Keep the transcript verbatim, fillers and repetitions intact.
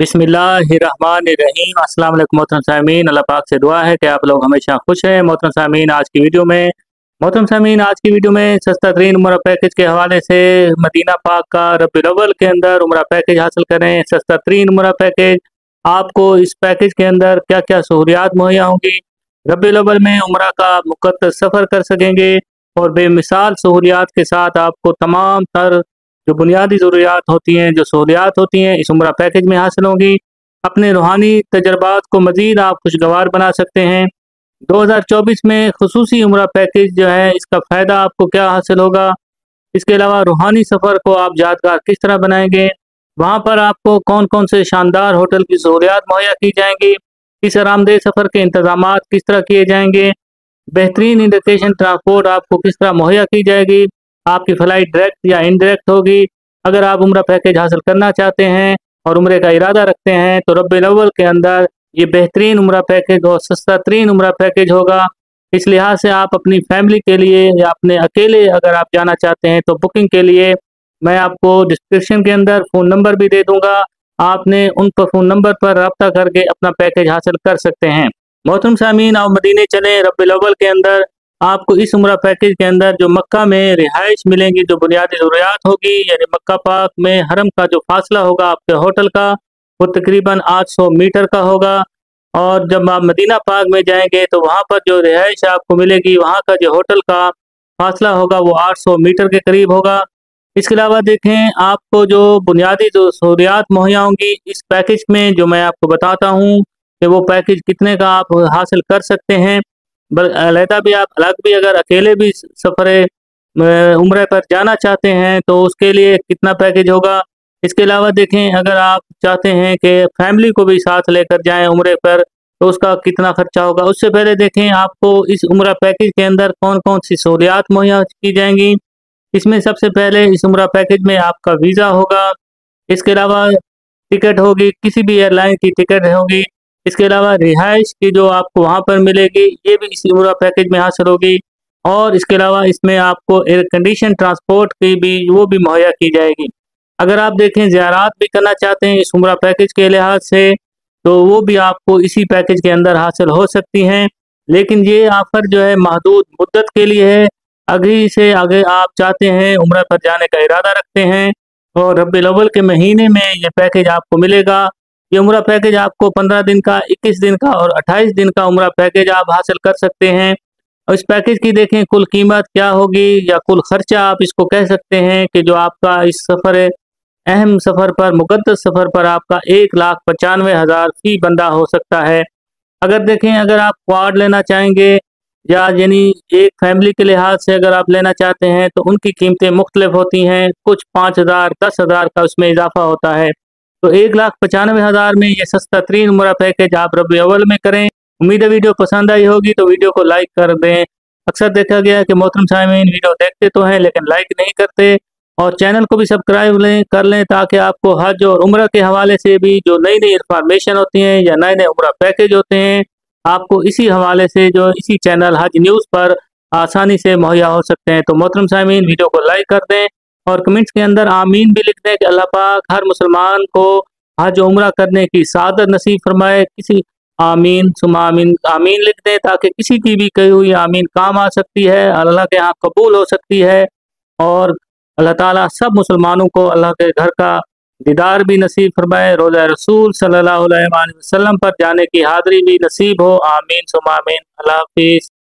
बिस्मिल्लाहिर्रहमानिर्रहीम। अस्सलाम वालेकुम मोहतरम सामीन, अल्लाह पाक से दुआ है कि आप लोग हमेशा खुश हैं। मोहतरम सामीन, आज की वीडियो में मोहतरम सामीन आज की वीडियो में सस्ता तरीन उम्रा पैकेज के हवाले से मदीना पाक का रबीउल अव्वल के अंदर उम्रा पैकेज हासिल करें। सस्ता तरीन उम्रा पैकेज, आपको इस पैकेज के अंदर क्या क्या सहूलियात मुहैया होंगी, रबीउल अव्वल में उम्रा का मुक़द्दस सफ़र कर सकेंगे और बेमिसाल सहूलियात के साथ आपको तमाम तर जो बुनियादी ज़रूरियात होती हैं, जो सहूलियात होती हैं, इस उम्रा पैकेज में हासिल होंगी। अपने रूहानी तजर्बात को मज़ीद आप खुशगवार बना सकते हैं। दो हज़ार चौबीस में खुसूसी उम्रा पैकेज जो है, इसका फ़ायदा आपको क्या हासिल होगा, इसके अलावा रूहानी सफ़र को आप यादगार किस तरह बनाएंगे, वहाँ पर आपको कौन कौन से शानदार होटल की सहूलियात मुहैया की जाएंगी, इस आरामदेह सफ़र के इंतज़ाम किस तरह किए जाएंगे, बेहतरीन इंडिकेशन ट्रांसपोर्ट आपको किस तरह मुहैया की जाएगी, आपकी फ़्लाइट डायरेक्ट या इनडायरेक्ट होगी। अगर आप उम्रा पैकेज हासिल करना चाहते हैं और उम्रे का इरादा रखते हैं तो रबीउल अव्वल के अंदर ये बेहतरीन उम्रा पैकेज और सस्ता तरीन उम्रा पैकेज होगा। इस लिहाज से आप अपनी फैमिली के लिए या अपने अकेले अगर आप जाना चाहते हैं तो बुकिंग के लिए मैं आपको डिस्क्रिप्शन के अंदर फ़ोन नंबर भी दे दूँगा। आपने उन पर फ़ोन नंबर पर रब्ता करके अपना पैकेज हासिल कर सकते हैं। मोहतरम सामीन, आप मदीने चलें। रबीउल अव्वल के अंदर आपको इस उम्रा पैकेज के अंदर जो मक्का में रिहाइश मिलेंगी, जो बुनियादी ज़रूरियात होगी, यानी मक्का पाक में हरम का जो फासला होगा आपके होटल का, वो तकरीबन आठ सौ मीटर का होगा। और जब आप मदीना पाक में जाएंगे तो वहाँ पर जो रिहाइश आपको मिलेगी, वहाँ का जो होटल का फासला होगा वो आठ सौ मीटर के करीब होगा। इसके अलावा देखें, आपको जो बुनियादी जो सहूलियात मुहैया होंगी इस पैकेज में, जो मैं आपको बताता हूँ कि वो पैकेज कितने का आप हासिल कर सकते हैं। अलहदा भी आप अलग भी अगर अकेले भी सफ़र उम्रे पर जाना चाहते हैं तो उसके लिए कितना पैकेज होगा। इसके अलावा देखें, अगर आप चाहते हैं कि फैमिली को भी साथ लेकर जाएं उम्रे पर तो उसका कितना खर्चा होगा। उससे पहले देखें, आपको इस उम्रा पैकेज के अंदर कौन कौन सी सहूलियात मुहैया की जाएंगी। इसमें सबसे पहले इस उम्रा पैकेज में आपका वीज़ा होगा। इसके अलावा टिकट होगी, किसी भी एयरलाइन की टिकट होगी। इसके अलावा रिहाइश की जो आपको वहाँ पर मिलेगी, ये भी इसी उम्रा पैकेज में हासिल होगी। और इसके अलावा इसमें आपको एयर कंडीशन ट्रांसपोर्ट की भी वो भी मुहैया की जाएगी। अगर आप देखें ज़ियारत भी करना चाहते हैं इस उम्रा पैकेज के लिहाज से तो वो भी आपको इसी पैकेज के अंदर हासिल हो सकती हैं, लेकिन ये ऑफ़र जो है महदूद मुद्दत के लिए है। अभी से आगे आप चाहते हैं उम्रा पर जाने का इरादा रखते हैं और रबीउल अव्वल के महीने में ये पैकेज आपको मिलेगा। ये उम्रा पैकेज आपको पंद्रह दिन का, इक्कीस दिन का और अट्ठाईस दिन का उम्रा पैकेज आप हासिल कर सकते हैं। और इस पैकेज की देखें कुल कीमत क्या होगी या कुल खर्चा आप इसको कह सकते हैं कि जो आपका इस सफ़र अहम सफ़र पर, मुक़द्दस सफ़र पर आपका एक लाख पचानवे हज़ार फी बंदा हो सकता है। अगर देखें, अगर आप क्वाड लेना चाहेंगे या यानी एक फैमिली के लिहाज से अगर आप लेना चाहते हैं तो उनकी कीमतें मुख्तलिफ होती हैं। कुछ पाँच हज़ार दस हज़ार का उसमें इजाफा होता है। तो एक लाख पचानवे हज़ार में ये सस्ता तरीन उम्रा पैकेज आप रबीउल अव्वल में करें। उम्मीद है वीडियो पसंद आई होगी तो वीडियो को लाइक कर दें। अक्सर देखा गया है कि मोहतरम सामीन वीडियो देखते तो हैं लेकिन लाइक नहीं करते, और चैनल को भी सब्सक्राइब लें कर लें ताकि आपको हज और उम्रा के हवाले से भी जो नई नई इन्फॉर्मेशन होती हैं या नए नए उम्रा पैकेज होते हैं आपको इसी हवाले से जो इसी चैनल हज न्यूज़ पर आसानी से मुहैया हो सकते हैं। तो मोहतरम सामीन वीडियो को लाइक कर दें और कमेंट्स के अंदर आमीन भी लिख दें कि अल्लाह पाक हर मुसलमान को हज उम्रा करने की सादत नसीब फरमाए। किसी आमीन सुमा आमीन आमीन लिख दें ताकि किसी की भी कही हुई आमीन काम आ सकती है, अल्लाह के यहाँ कबूल हो सकती है और अल्लाह ताला सब मुसलमानों को अल्लाह के घर का दीदार भी नसीब फरमाए, रोज़ा रसूल सल्लल्लाहु अलैहि वसल्लम पर जाने की हाज़िरी भी नसीब हो। आमीन सुमा आमीन। अल्लाह हाफिज़।